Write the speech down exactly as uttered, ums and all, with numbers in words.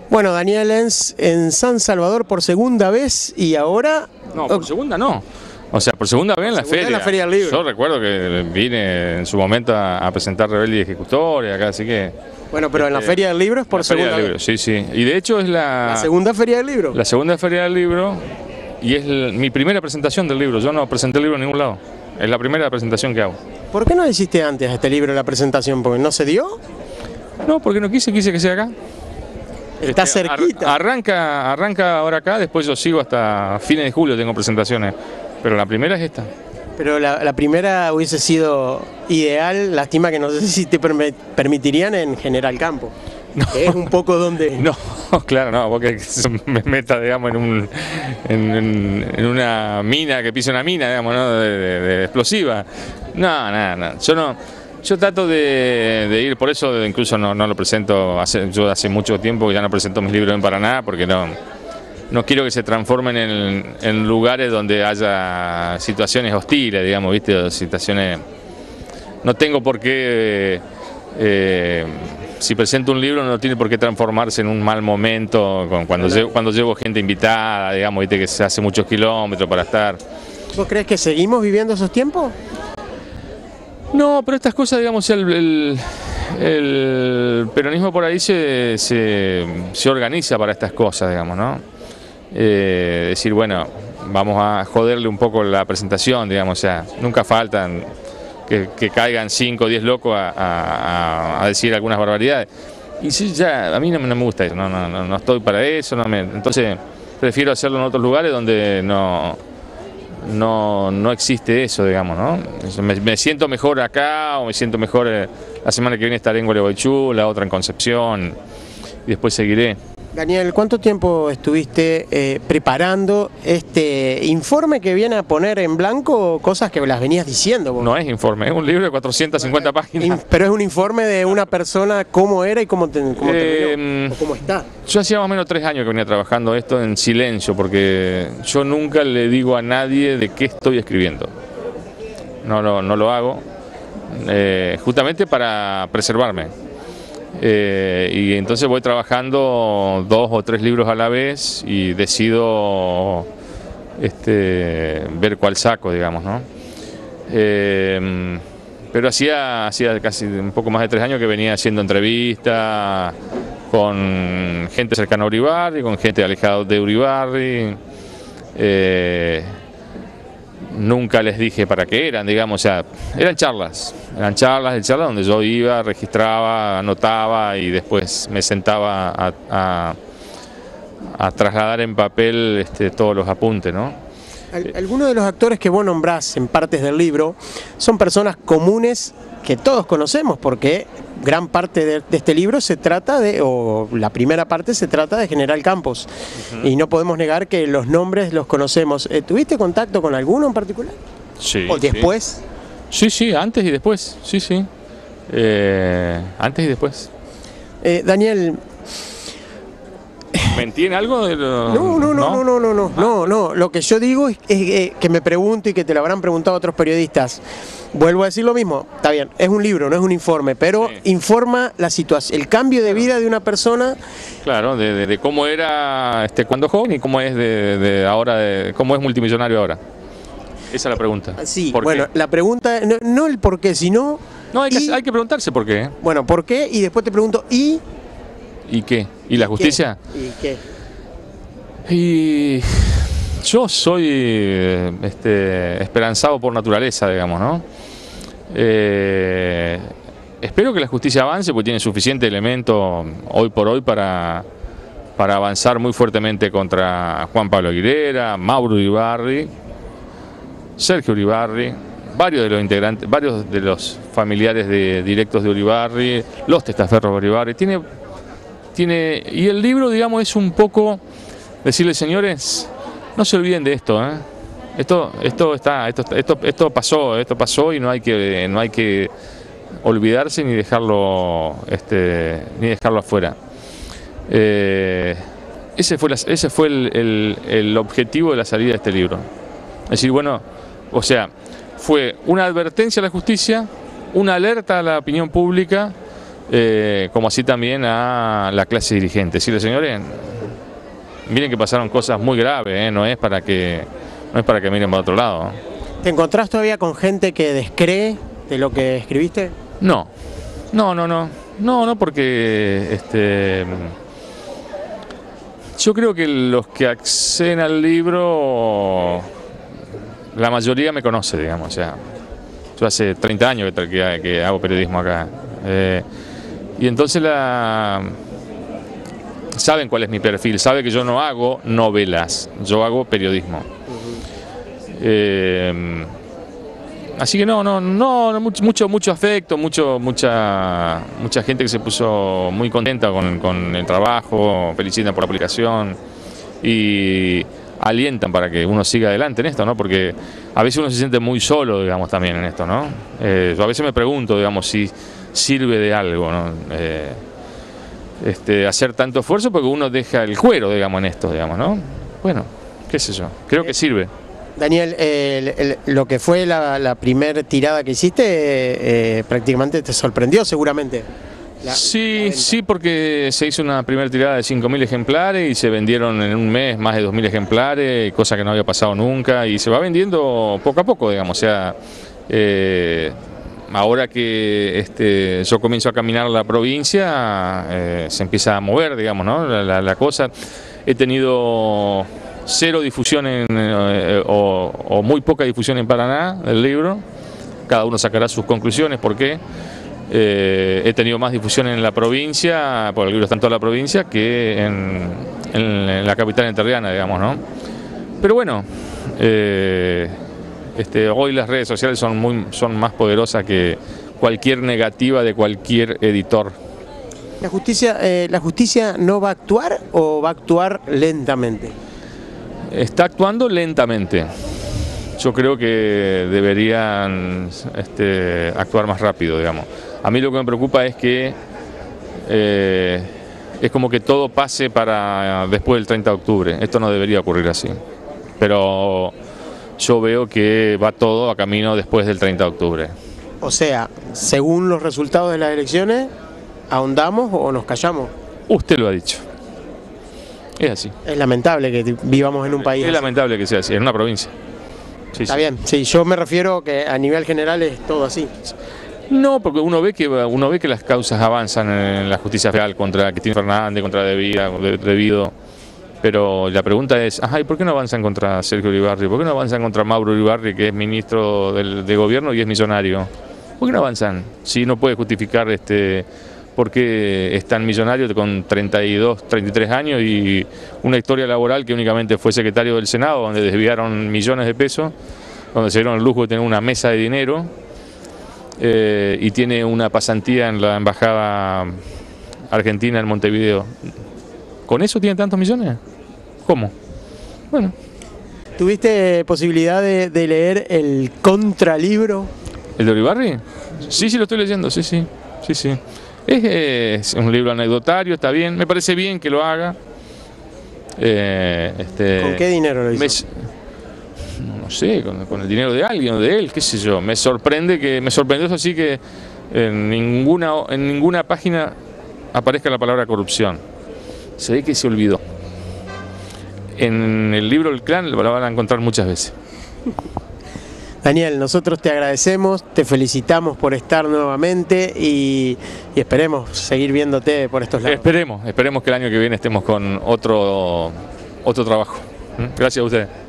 Bueno, Daniel Enz en San Salvador por segunda vez y ahora... No, por segunda no. O sea, por segunda vez en la feria. En la Feria del Libro. Yo recuerdo que vine en su momento a, a presentar Rebelde y Ejecutoria acá, así que... Bueno, pero este, en la Feria del Libro es por segunda vez. Libro, sí, sí. Y de hecho es la... La segunda Feria del Libro. La segunda Feria del Libro y es el, mi primera presentación del libro. Yo no presenté el libro en ningún lado. Es la primera presentación que hago. ¿Por qué no le hiciste antes a este libro la presentación? ¿Porque no se dio? No, porque no quise, quise que sea acá. Está este, cerquita. Ar, arranca, arranca ahora acá, después yo sigo hasta fines de julio, tengo presentaciones. Pero la primera es esta. Pero la, la primera hubiese sido ideal, lástima que no sé si te perm permitirían en General Campo. No. Que es un poco donde... No, claro, no, porque me meta, digamos, en, un, en, en, en una mina, que pise una mina, digamos, ¿no? de, de, de explosiva. No, nada, no, no. Yo no... Yo trato de, de ir, por eso incluso no, no lo presento, hace, yo hace mucho tiempo que ya no presento mis libros en Paraná, porque no, no quiero que se transformen en, en lugares donde haya situaciones hostiles, digamos, ¿viste? Situaciones... No tengo por qué... Eh, si presento un libro no tiene por qué transformarse en un mal momento, con, cuando, llevo, cuando llevo gente invitada, digamos, ¿viste? Que se hace muchos kilómetros para estar. ¿Vos crees que seguimos viviendo esos tiempos? No, pero estas cosas, digamos, el, el, el peronismo por ahí se, se, se organiza para estas cosas, digamos, ¿no? Eh, decir, bueno, vamos a joderle un poco la presentación, digamos, o sea, nunca faltan que, que caigan cinco o diez locos a, a, a decir algunas barbaridades. Y sí, ya, a mí no, no me gusta eso, no, no, no, no estoy para eso, no me, entonces prefiero hacerlo en otros lugares donde no... No, no existe eso, digamos, ¿no? Me, me siento mejor acá o me siento mejor eh, la semana que viene estaré en Gualeguaychú, la otra en Concepción y después seguiré. Daniel, ¿cuánto tiempo estuviste eh, preparando este informe que viene a poner en blanco cosas que las venías diciendo vos? No es informe, es un libro de cuatrocientas cincuenta páginas. Pero es un informe de una persona, cómo era y cómo, te, cómo eh, terminó, o cómo está. Yo hacía más o menos tres años que venía trabajando esto en silencio, porque yo nunca le digo a nadie de qué estoy escribiendo. No, no, no lo hago, eh, justamente para preservarme. Eh, y entonces voy trabajando dos o tres libros a la vez y decido este, ver cuál saco, digamos, ¿no? Eh, pero hacía, hacía casi un poco más de tres años que venía haciendo entrevistas con gente cercana a Uribarri, con gente alejada de Uribarri. Eh, Nunca les dije para qué eran, digamos, o sea, eran charlas, eran charlas de charlas donde yo iba, registraba, anotaba y después me sentaba a, a, a trasladar en papel este, todos los apuntes, ¿no? Algunos de los actores que vos nombrás en partes del libro son personas comunes que todos conocemos, porque gran parte de, de este libro se trata de, o la primera parte se trata de General Campos, uh-huh. Y no podemos negar que los nombres los conocemos. Eh, ¿Tuviste contacto con alguno en particular? Sí. ¿O después? Sí, sí, antes y después, sí, sí. Eh, antes y después. Eh, Daniel... ¿Mentí en algo? De lo... No, no, no, no, no, no, no, no, no. Lo que yo digo es, es, es que me pregunto y que te lo habrán preguntado otros periodistas. Vuelvo a decir lo mismo, está bien, es un libro, no es un informe, pero sí. Informa la situación, el cambio de vida de una persona. Claro, de, de, de cómo era este, cuando joven y cómo es de, de ahora, de, cómo es multimillonario ahora. Esa es la pregunta. Sí, ¿Por bueno, qué? La pregunta, no, no el por qué, sino... No, hay que, y, hay que preguntarse por qué. ¿eh? Bueno, ¿por qué? Y después te pregunto, ¿y...? ¿Y qué? ¿Y la justicia? ¿Qué? ¿Y qué? Y yo soy este, esperanzado por naturaleza, digamos, ¿no? Eh, espero que la justicia avance porque tiene suficiente elemento hoy por hoy para, para avanzar muy fuertemente contra Juan Pablo Aguilera, Mauro Uribarri, Sergio Uribarri, varios de los integrantes, varios de los familiares de, directos de Uribarri, los testaferros de Uribarri. Tiene, tiene, y el libro, digamos, es un poco decirle, señores, no se olviden de esto, ¿eh? Esto, esto está, esto, esto, esto pasó, esto pasó y no hay que, no hay que olvidarse ni dejarlo, este, ni dejarlo afuera. Eh, ese fue, la, ese fue el, el, el objetivo de la salida de este libro. Es decir, bueno, o sea, fue una advertencia a la justicia, una alerta a la opinión pública eh, como así también a la clase dirigente. Decirle, señores, miren que pasaron cosas muy graves, ¿eh? no es para que no es para que miren para otro lado. ¿Te encontrás todavía con gente que descree de lo que escribiste? No, no, no, no, no, no, porque este, yo creo que los que acceden al libro, la mayoría me conoce, digamos, o sea, yo hace treinta años que, que, que hago periodismo acá, eh, y entonces la, saben cuál es mi perfil, saben que yo no hago novelas, yo hago periodismo. Eh, así que no, no, no, no mucho, mucho, mucho afecto, mucho, mucha, mucha gente que se puso muy contenta con, con el trabajo, felicitan por la aplicación y alientan para que uno siga adelante en esto, ¿no? Porque a veces uno se siente muy solo, digamos, también en esto, ¿no? Eh, yo a veces me pregunto, digamos, si sirve de algo, ¿no? Eh, este, hacer tanto esfuerzo porque uno deja el cuero, digamos, en esto, digamos, ¿no? Bueno, qué sé yo, creo que sirve. Daniel, eh, el, el, lo que fue la, la primera tirada que hiciste eh, eh, prácticamente te sorprendió seguramente. La, sí, la sí, porque se hizo una primera tirada de cinco mil ejemplares y se vendieron en un mes más de dos mil ejemplares, cosa que no había pasado nunca, y se va vendiendo poco a poco, digamos, o sea, eh, ahora que este, yo comienzo a caminar la provincia, eh, se empieza a mover, digamos, ¿no? La, la, la cosa, he tenido cero difusión en, eh, o, o muy poca difusión en Paraná del libro, cada uno sacará sus conclusiones, ¿por qué? Eh, he tenido más difusión en la provincia, porque el libro está en toda la provincia, que en, en, en la capital entrerriana, digamos, ¿no? Pero bueno, eh, este, hoy las redes sociales son, muy, son más poderosas que cualquier negativa de cualquier editor. ¿La justicia, eh, ¿La justicia no va a actuar o va a actuar lentamente? Está actuando lentamente. Yo creo que deberían este, actuar más rápido, digamos. A mí lo que me preocupa es que eh, es como que todo pase para después del treinta de octubre. Esto no debería ocurrir así. Pero yo veo que va todo a camino después del treinta de octubre. O sea, según los resultados de las elecciones, ¿ahondamos o nos callamos? Usted lo ha dicho. Es así. Es lamentable que vivamos en un país Es así. lamentable que sea así, en una provincia. Sí, Está sí. bien, sí, yo me refiero que a nivel general es todo así. No, porque uno ve que uno ve que las causas avanzan en la justicia federal contra Cristina Fernández, contra Devida, Devido, pero la pregunta es, ajá, ¿y por qué no avanzan contra Sergio Uribarri? ¿Por qué no avanzan contra Mauro Uribarri, que es ministro del, de gobierno y es millonario? ¿Por qué no avanzan? Si no puede justificar este por qué es tan millonario con treinta y dos, treinta y tres años y una historia laboral que únicamente fue secretario del Senado, donde desviaron millones de pesos, donde se dieron el lujo de tener una mesa de dinero, eh, y tiene una pasantía en la embajada argentina en Montevideo. ¿Con eso tiene tantos millones? ¿Cómo? Bueno. ¿Tuviste posibilidad de, de leer el contralibro? ¿El de Uribarri? Sí, sí, lo estoy leyendo, sí, sí, sí, sí. Es, es un libro anecdotario, está bien, me parece bien que lo haga. Eh, este, ¿Con qué dinero lo hizo? Me, no sé, con, con el dinero de alguien, de él, qué sé yo. Me sorprende que, me sorprendió eso sí que en ninguna, en ninguna página aparezca la palabra corrupción. Se ve que se olvidó. En el libro El Clan lo van a encontrar muchas veces. Daniel, nosotros te agradecemos, te felicitamos por estar nuevamente y, y esperemos seguir viéndote por estos lados. Esperemos, esperemos que el año que viene estemos con otro, otro trabajo. Gracias a ustedes.